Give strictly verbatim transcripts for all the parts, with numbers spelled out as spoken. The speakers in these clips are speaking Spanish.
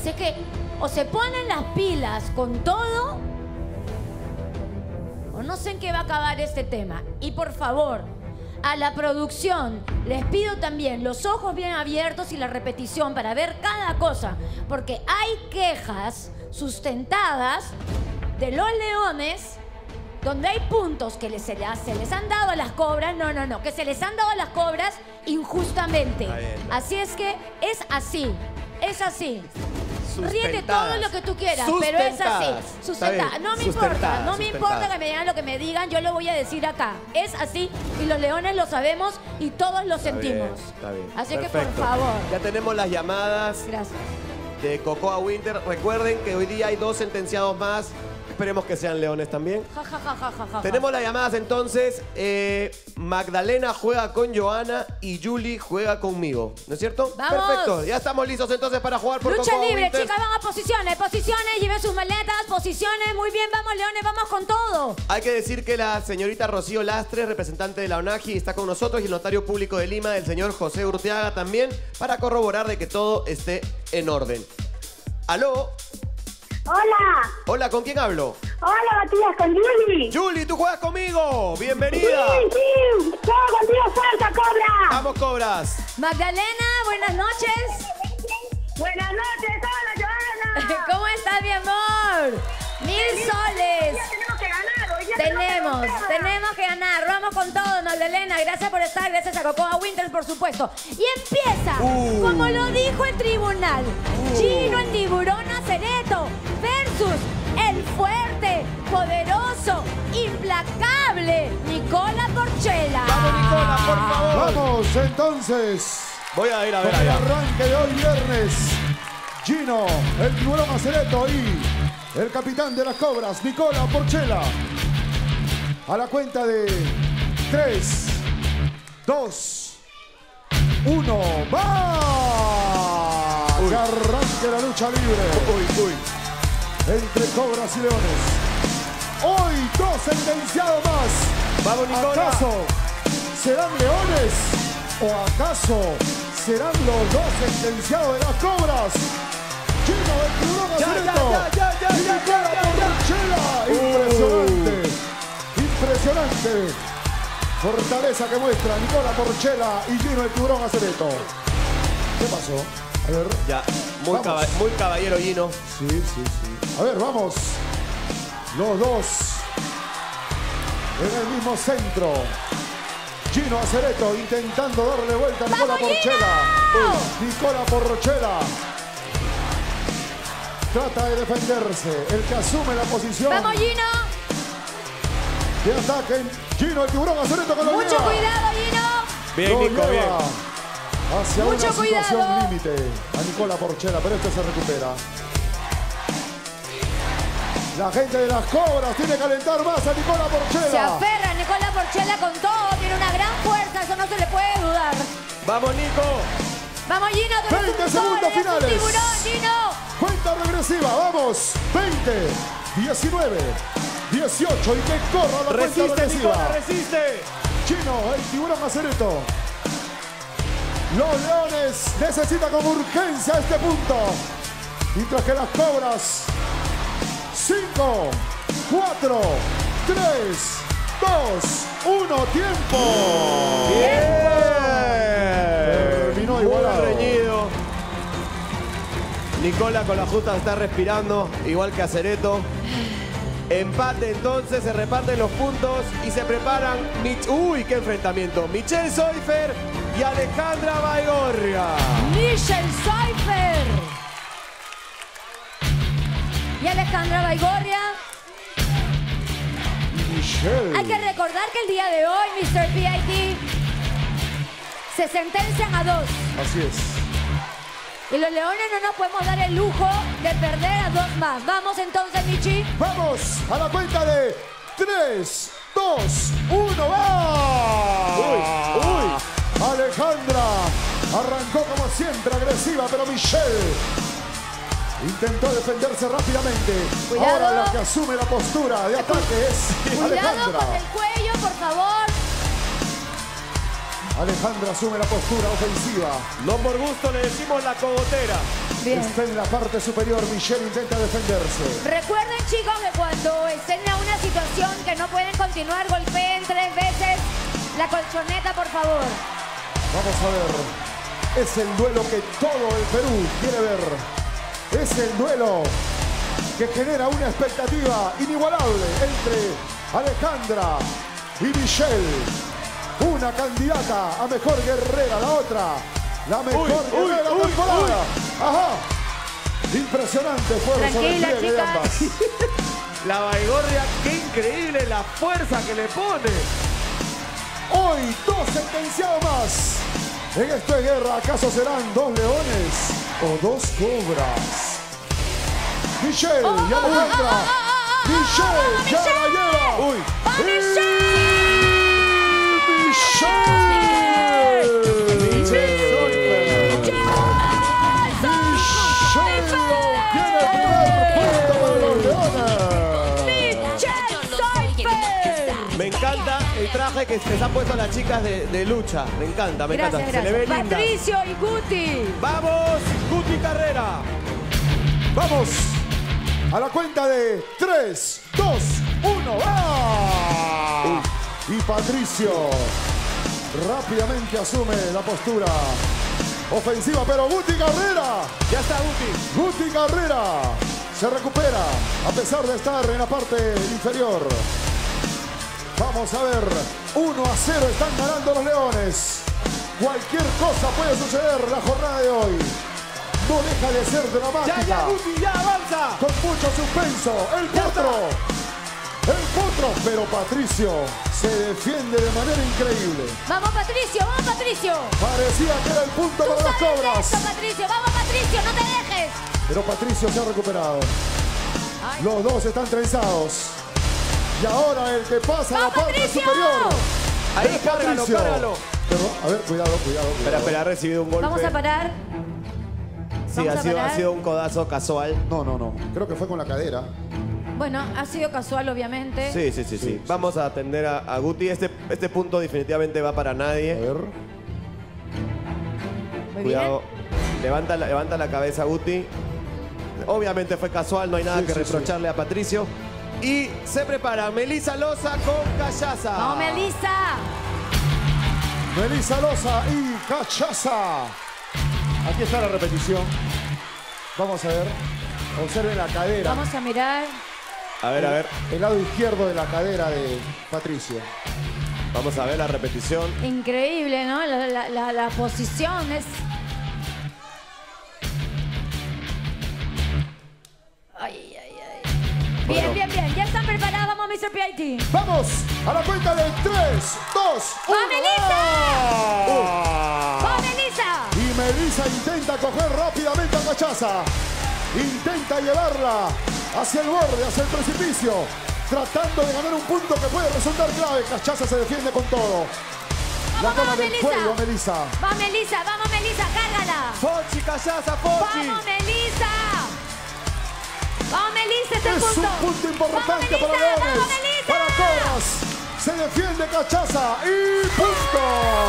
Así que o se ponen las pilas con todo o no sé en qué va a acabar este tema. Y por favor, a la producción les pido también los ojos bien abiertos y la repetición para ver cada cosa, porque hay quejas sustentadas de los leones donde hay puntos que les, se, les, se les han dado a las cobras, no, no, no, que se les han dado a las cobras injustamente. Así es que es así, es así. Ríete todo lo que tú quieras, pero es así. Sustentada. No me importa, no me importa que me digan lo que me digan, yo lo voy a decir acá. Es así y los leones lo sabemos y todos lo sentimos. Está bien, está bien. Así Perfecto. que por favor. Ya tenemos las llamadas. Gracias. De Cocoa Winter. Recuerden que hoy día hay dos sentenciados más. Esperemos que sean leones también. Ja, ja, ja, ja, ja, ja. Tenemos las llamadas entonces. Eh, Magdalena juega con Johanna y Julie juega conmigo. ¿No es cierto? ¡Vamos! Perfecto. Ya estamos listos entonces para jugar por Lucha Cocoa libre, Winter. chicas, van a posiciones, posiciones, lleven sus maletas, posiciones. Muy bien, vamos, leones, vamos con todo. Hay que decir que la señorita Rocío Lastres, representante de la ONAGI, está con nosotros y el notario público de Lima, el señor José Urteaga también, para corroborar de que todo esté en orden. ¿Aló? Hola. Hola, ¿con quién hablo? Hola, Matías, con Julie. Julie, ¿tú juegas conmigo? ¡Bienvenida! Sí, sí. Juego contigo, salta, cobra. ¡Vamos, cobras! Magdalena, buenas noches. Buenas noches, hola, Johanna. ¿Cómo estás, mi amor? Mil soles. Hoy día tenemos que ganar, hoy día Tenemos, que ganar. tenemos que ganar. Vamos con todo, Magdalena. Gracias por estar, gracias a Cocoa Winter, por supuesto. Y empieza, Uh. como lo dijo el tribunal, Uh. Gino el tiburón Acereto versus el fuerte, poderoso, implacable Nicola Porchela. ¡Vamos, Nicola, por favor! Vamos entonces Voy a ir a ver con el allá. arranque de hoy viernes. Gino, el tiburón Acereto y el capitán de las cobras, Nicola Porchela. A la cuenta de tres, dos, uno, ¡va! Que arranque la lucha libre Uy, uy. entre cobras y leones. Hoy dos sentenciados más. ¡Vamos, Nicola! ¿Acaso serán leones o acaso serán los dos sentenciados de las cobras? Gino, el tiburón Ya, Acereto ya, ya, ya, y ya, Nicola ya, ya, ya. Porchela. Impresionante, impresionante fortaleza que muestra Nicola Porchela y Gino, el tiburón Acereto. ¿Qué pasó? A ver. Ya, muy, Vamos. caba- muy caballero Gino. Sí, sí, sí. A ver, vamos. Los dos en el mismo centro. Gino Acereto intentando darle vuelta a Nicola ¡Vamos, Porchela. Gino! Nicola Porchela trata de defenderse. El que asume la posición ¡Vamos, Gino! de ataque. Gino, el tiburón Acereto con la ¡Mucho lleva. cuidado, Gino! Bien, Lo Nico, bien. lleva hacia Mucho una situación cuidado. límite a Nicola Porchela, pero este se recupera. La gente de las cobras tiene que calentar más a Nicola Se Porchela. aferra Nicola Porchela con todo, tiene una gran fuerza, eso no se le puede dudar. ¡Vamos, Nico! Vamos, Gino, tú eres veinte un segundos sol, eres un finales. tiburón, Gino. Cuenta regresiva, vamos. veinte, diecinueve, dieciocho y que corra la cuenta ¡Resiste, regresiva. Nicola, resiste! Gino, el tiburón Acereto. Los leones necesitan con urgencia este punto. Mientras que las cobras. cinco, cuatro, tres, dos, uno, tiempo. Terminó Muy igualado. reñido. Nicola con la justa está respirando, igual que Acereto. Empate entonces, se reparten los puntos y se preparan. Mich Uy, qué enfrentamiento. Michelle Seufer y Alejandra Baigorria. Michelle Seufer. Y Alejandra Baigorria. Michelle. Hay que recordar que el día de hoy, mister P I T, se sentencian a dos. Así es. Y los leones no nos podemos dar el lujo de perder a dos más. Vamos entonces, Michi. Vamos a la cuenta de tres, dos, uno, ¡va! Uy, uy. Alejandra arrancó como siempre agresiva, pero Michelle intentó defenderse rápidamente. Cuidado. Ahora la que asume la postura de ataque es Cuidado Alejandra. con el cuello, por favor. Alejandra asume la postura ofensiva. No por gusto le decimos la cogotera. Bien. Está en la parte superior. Michelle intenta defenderse. Recuerden, chicos, que cuando estén en una situación que no pueden continuar, golpeen tres veces la colchoneta, por favor. Vamos a ver. Es el duelo que todo el Perú quiere ver. Es el duelo que genera una expectativa inigualable entre Alejandra y Michelle. Una candidata a mejor guerrera, la otra, la mejor Uy, guerrera uy, temporada. uy. Ajá. Impresionante fuerza de Tranquila, despliegue de chicas. ambas. La Baigorria, qué increíble la fuerza que le pone. Hoy dos sentenciados más. En esto de guerra, ¿acaso serán dos leones o dos cobras? Michelle Oh, y oh, Alejandra. oh, oh, oh, oh, Michelle oh, oh, ya Michelle. la lleva. Uy. ¡Va, Y Michelle Michelle. Michelle obtiene el primer punto para los leones. Me encanta el traje que les han puesto las chicas de, de lucha. Me encanta, me Gracias, encanta. Se le gracias. ve linda. Patricio y Guti. ¡Vamos, Guti Carrera! Vamos a la cuenta de tres, dos, uno. ¡Ah! Y Patricio rápidamente asume la postura ofensiva, pero Guti Carrera, Ya está Guti. Guti Carrera se recupera a pesar de estar en la parte inferior. Vamos a ver, uno a cero están ganando los leones. Cualquier cosa puede suceder la jornada de hoy. No deja de ser dramática. Ya, ya, Guti, ya, avanza. Con mucho suspenso, el Ya potro, el potro, pero Patricio se defiende de manera increíble. Vamos, Patricio, vamos, Patricio. Parecía que era el punto Tú para las sabes de cobras, esto, Patricio. Vamos, Patricio, no te dejes. pero Patricio se ha recuperado. Ay. Los dos están trenzados. Y ahora el que pasa a la ¡Vamos, parte Patricio! superior. Ahí, es cárgalo, Patricio. cárgalo. Perdón, a ver, cuidado, cuidado, cuidado. Espera, espera, ha recibido un golpe. Vamos a parar. Sí, Vamos ha a sido, parar. ha sido un codazo casual. No, no, no. Creo que fue con la cadera. Bueno, ha sido casual, obviamente. Sí, sí, sí, sí. Sí, sí, Vamos a atender a, a Guti. Este, este punto definitivamente va para A nadie. ver. Muy Cuidado. Levanta la, levanta la cabeza, Guti. Obviamente fue casual, no hay nada Sí, que sí, reprocharle a Patricio. Y se prepara Melissa Loza con Callaza. bien. Vamos, Melissa. Melissa Loza y Cachaza. Aquí está la repetición. Vamos a ver. Observen la cadera. Vamos a mirar. A ver, a ver. El lado izquierdo de la cadera de Patricio. Vamos a ver la repetición. Increíble, ¿no? La, la, la, la posición es... Ay, ay, ay. Bien, Bueno. bien, bien. Ya están preparados. Vamos, mister P I T. Vamos a la cuenta de tres, dos, uno. Melissa! ¡Vamos, Melissa! Y Melissa intenta coger rápidamente a Cachaza. Intenta llevarla hacia el borde, hacia el precipicio. Tratando de ganar un punto que puede resultar clave. Cachaza se defiende con todo. La Vamos, toma vamos, del Melissa. cuello, Melissa. Vamos, Melissa, vamos, Melissa, cárgala. Fochi, Callaza, Fochi. Vamos, Melissa. Vamos, Melissa, este Es punto. un punto importante Vamos, para Melissa, Leones. vamos, Melissa. Para Cobras. Se defiende Cachaza y punto.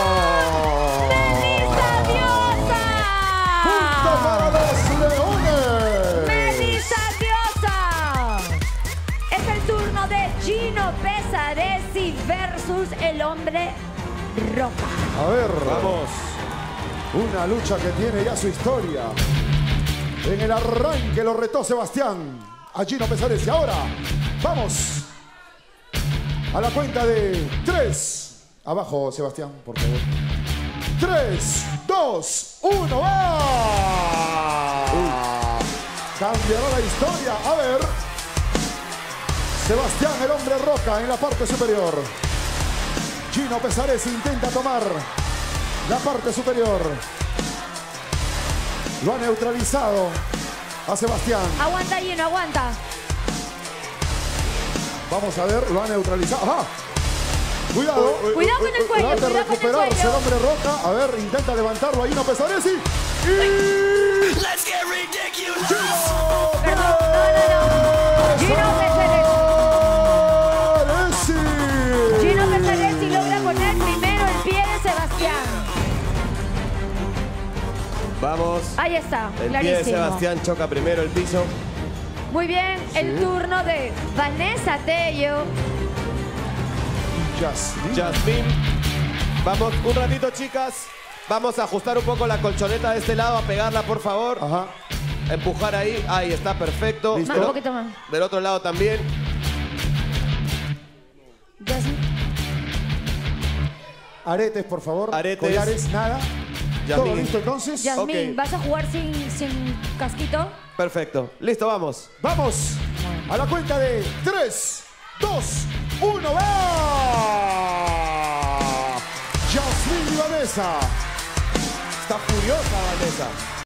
¡Melissa Diosa! Punto para los Leones. ¡Melissa Diosa! Es el turno de Gino Pesaresi versus el hombre roca. A ver, Vamos. una lucha que tiene ya su historia. En el arranque lo retó Sebastián a Gino Pesaresi. Ahora, vamos a la cuenta de tres. Abajo, Sebastián, por favor. Tres, dos, uno. ¡Ah! Cambiará la historia. A ver. Sebastián, el hombre roca, en la parte superior. Gino Pesaresi intenta tomar la parte superior. Lo ha neutralizado a Sebastián. Aguanta, Gino, aguanta. Vamos a ver, lo ha neutralizado. ¡Ajá! Cuidado. Cuidado con el cuello, Trata de cuidado con el recuperarse el cuello. hombre roca. A ver, intenta levantarlo a Gino Pesaresi. Y... Let's get ridiculous. Perdón, no, no, no. Gino Pesaresi. Pesaresi. Gino Pesaresi logra poner primero el pie de Sebastián. Vamos. vamos. Ahí está, El pie de clarísimo. Sebastián choca primero el piso. Muy bien, el turno de Vanessa Tello. Jasmine. Jasmine. Vamos, un ratito, chicas. Vamos a ajustar un poco la colchoneta de este lado, a pegarla, por favor. Ajá. Empujar ahí. Ahí está, perfecto. Listo. Más, Del- un poquito más. Del otro lado también. Jasmine. Aretes, por favor. Aretes. Collares, nada. Jasmine. Todo listo entonces. Jasmine, Ok. ¿vas a jugar sin, sin casquito? Perfecto. Listo, vamos. Vamos a la cuenta de tres, dos, uno, ¡va! Jasmine y Vanessa. Está furiosa, Vanessa.